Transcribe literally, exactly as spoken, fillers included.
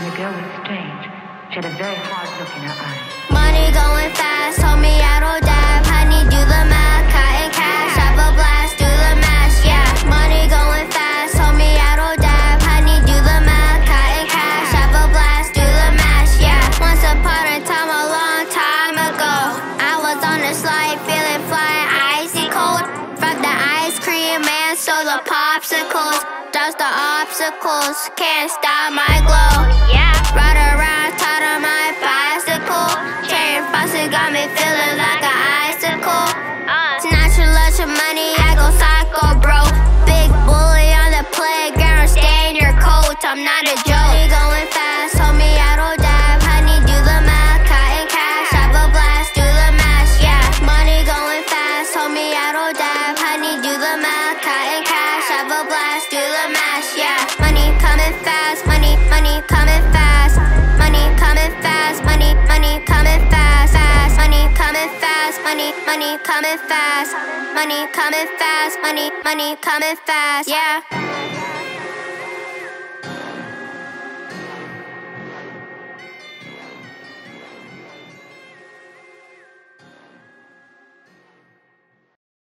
and the girl was strange. She had a very hard look in her eyes. Money going fast, told me I don't dive. Honey, do the math, cotton cash, have a blast, do the mash, yeah. Money going fast, told me I don't dive. Honey, do the math, cotton cash, have a blast, do the mash, yeah. Once upon a time, a long time ago, I was on a slide, feeling fly, icy cold. From the ice cream man, so the popsicles. Dodge the obstacles, can't stop my glow, yeah. Ride around, tied on my bicycle. Chain frosted got me feeling like an icicle. Snatch a lunch of money, I go psycho, bro. Big bully on the playground, stay in your coat, I'm not a joke. Money going fast, told me I don't dive. Honey, do the math, cotton cash, have a blast, do the mash, yeah. Money going fast, told me I don't dive. Honey, do the math, cotton cash, have a blast, do the mash, yeah. Money coming fast, money, money coming fast. Money coming fast, money, money coming fast, fast. Money coming fast, money, money coming fast. Money coming fast, money, money coming fast, yeah.